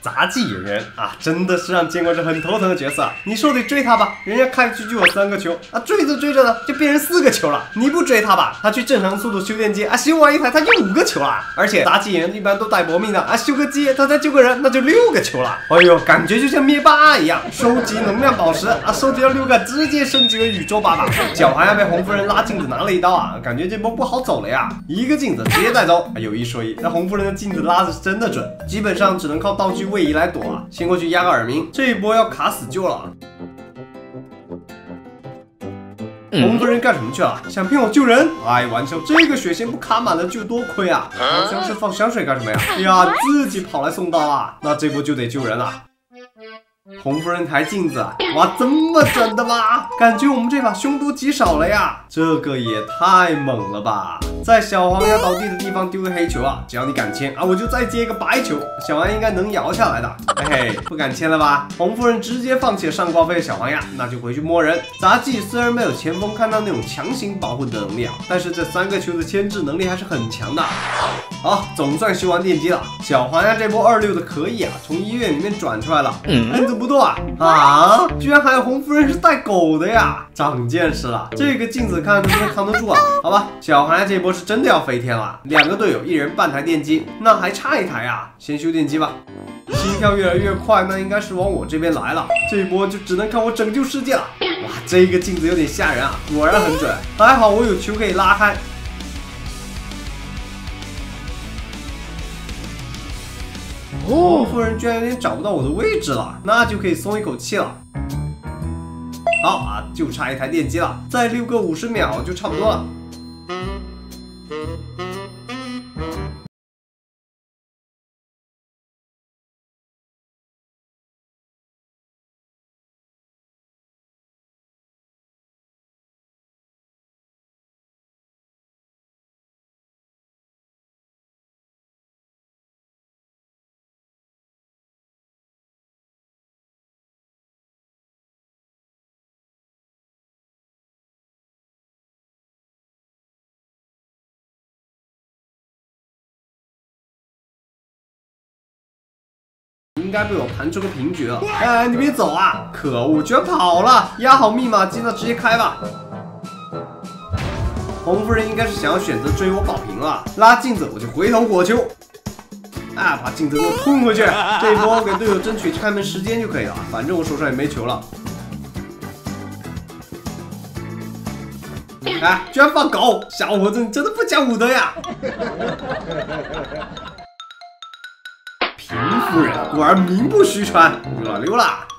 杂技演员啊，真的是让监管者很头疼的角色。你说得追他吧，人家开局就有3个球啊，追着追着呢就变成4个球了。你不追他吧，他去正常速度修电机啊，修完一台他就5个球了。而且杂技演员一般都带搏命的啊，修个机他再救个人那就6个球了。哎呦，感觉就像灭霸一样，收集能量宝石啊，收集到6个直接升级为宇宙爸爸。脚还要被红夫人拉镜子拿了一刀啊，感觉这波不好走了呀。一个镜子直接带走，有一说一，那红夫人的镜子拉的是真的准，基本上只能靠道具位移来躲啊。先过去压个耳鸣，这一波要卡死救了。红夫人干什么去了？想骗我救人？哎，玩笑，这个血线不卡满了就多亏啊！好像是放香水干什么呀？哎呀，自己跑来送刀啊！那这波就得救人了。红夫人抬镜子啊，哇，这么准的吗？感觉我们这把凶多吉少了呀！这个也太猛了吧！在小黄鸭倒地的地方丢个黑球啊，只要你敢签啊，我就再接一个白球，小黄鸭应该能摇下来的。嘿嘿，不敢签了吧？红夫人直接放弃了上挂飞的小黄鸭，那就回去摸人。杂技虽然没有前锋看到那种强行保护的能力啊，但是这3个球的牵制能力还是很强的。好，总算修完电机了。小黄鸭这波26的可以啊，从医院里面转出来了。恩子不错啊，居然还有红夫人是带狗的呀，长见识了。这个镜子看能不能扛得住啊？好吧，小黄鸭这波是真的要飞天了。2个队友，一人半台电机，那还差1台啊，先修电机吧。心跳越来越快，那应该是往我这边来了。这一波就只能看我拯救世界了。哇，这个镜子有点吓人啊，果然很准。还好我有球可以拉开。红夫人居然有点找不到我的位置了，那就可以松一口气了。好啊，就差1台电机了，再溜个50秒就差不多了。应该被我盘出个平局了。哎，你别走啊！可恶，居然跑了！压好密码机，那直接开吧。红夫人应该是想要选择追我保平了，拉镜子我就回头火球。啊，把镜子给我吞回去！这一波给队友争取开门时间就可以了，反正我手上也没球了。哎，居然放狗！小伙子，你真的不讲武德呀！平夫人果然名不虚传，溜了溜了。